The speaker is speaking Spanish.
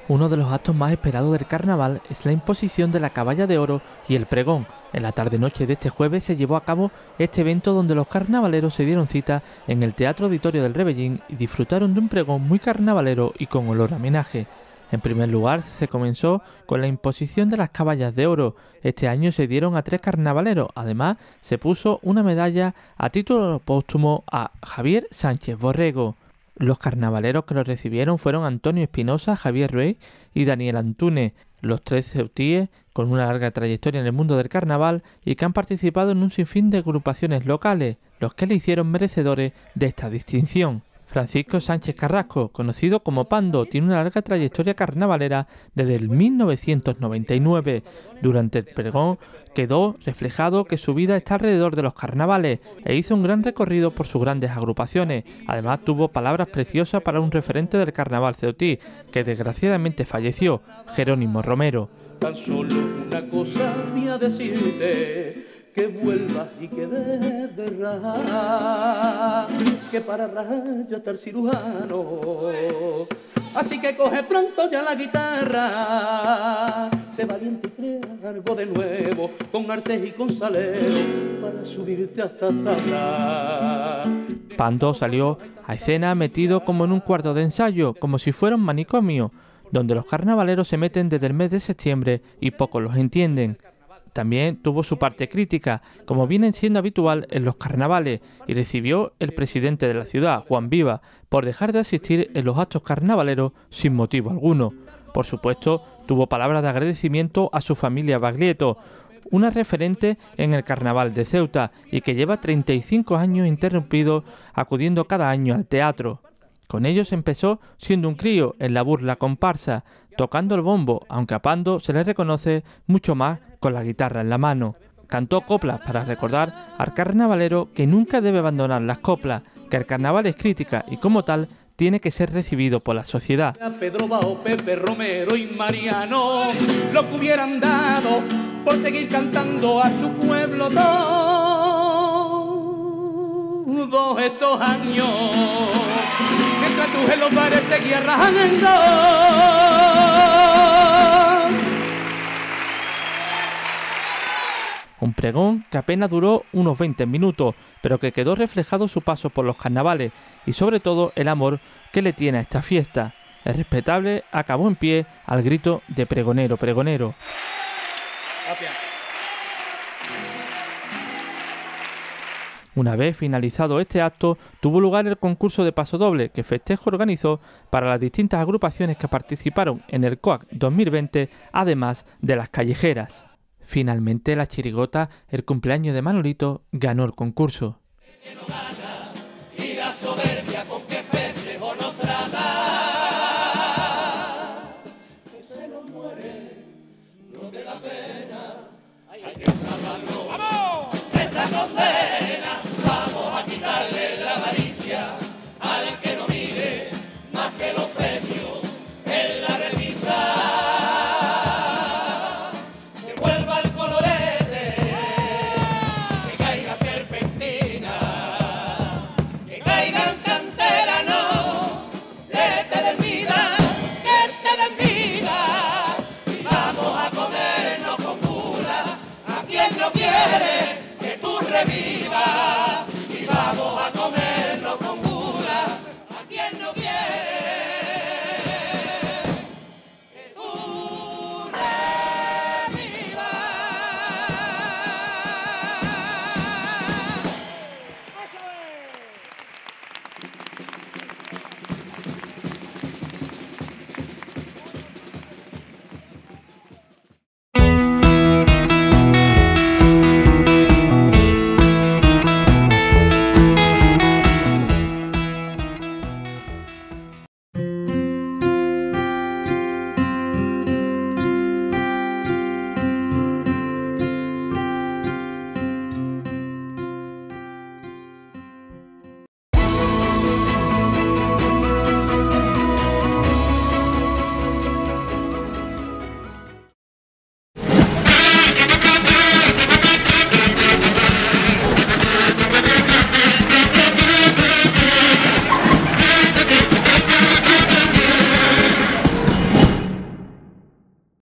Uno de los actos más esperados del carnaval es la imposición de la caballa de oro y el pregón. En la tarde-noche de este jueves se llevó a cabo este evento donde los carnavaleros se dieron cita en el Teatro Auditorio del Rebellín y disfrutaron de un pregón muy carnavalero y con olor a homenaje. En primer lugar, se comenzó con la imposición de las caballas de oro. Este año se dieron a 3 carnavaleros. Además, se puso una medalla a título póstumo a Javier Sánchez Borrego. Los carnavaleros que lo recibieron fueron Antonio Espinosa, Javier Rey y Daniel Antúnez, los 3 ceutíes con una larga trayectoria en el mundo del carnaval y que han participado en un sinfín de agrupaciones locales, los que le hicieron merecedores de esta distinción. Francisco Sánchez Carrasco, conocido como Pando, tiene una larga trayectoria carnavalera desde el 1999. Durante el pregón quedó reflejado que su vida está alrededor de los carnavales e hizo un gran recorrido por sus grandes agrupaciones. Además tuvo palabras preciosas para un referente del carnaval ceutí, que desgraciadamente falleció, Jerónimo Romero. Tan solo una cosa voy a decirte, que vuelvas y que dejes de rajar, que para rajar ya está el cirujano. Así que coge pronto ya la guitarra, sé valiente y crea algo de nuevo, con artes y con salero, para subirte hasta atrás. Pando salió a escena metido como en un cuarto de ensayo, como si fuera un manicomio, donde los carnavaleros se meten desde el mes de septiembre y pocos los entienden. También tuvo su parte crítica, como viene siendo habitual en los carnavales, y recibió el presidente de la ciudad, Juan Viva, por dejar de asistir en los actos carnavaleros sin motivo alguno. Por supuesto, tuvo palabras de agradecimiento a su familia Baglietto, una referente en el carnaval de Ceuta y que lleva 35 años interrumpido acudiendo cada año al teatro. Con ellos empezó siendo un crío en la burla comparsa, tocando el bombo, aunque a Pando se le reconoce mucho más con la guitarra en la mano. Cantó coplas para recordar al carnavalero que nunca debe abandonar las coplas, que el carnaval es crítica y como tal tiene que ser recibido por la sociedad. Pedro Bao, Pepe Romero y Mariano, lo que hubieran dado por seguir cantando a su pueblo todos estos años. Mientras tú en los bares seguías rajando. Un pregón que apenas duró unos 20 minutos, pero que quedó reflejado su paso por los carnavales y sobre todo el amor que le tiene a esta fiesta. El respetable acabó en pie al grito de pregonero, pregonero. Una vez finalizado este acto, tuvo lugar el concurso de pasodoble que Festejo organizó para las distintas agrupaciones que participaron en el COAC 2020, además de las callejeras. Finalmente, la chirigota El cumpleaños de Manolito ganó el concurso.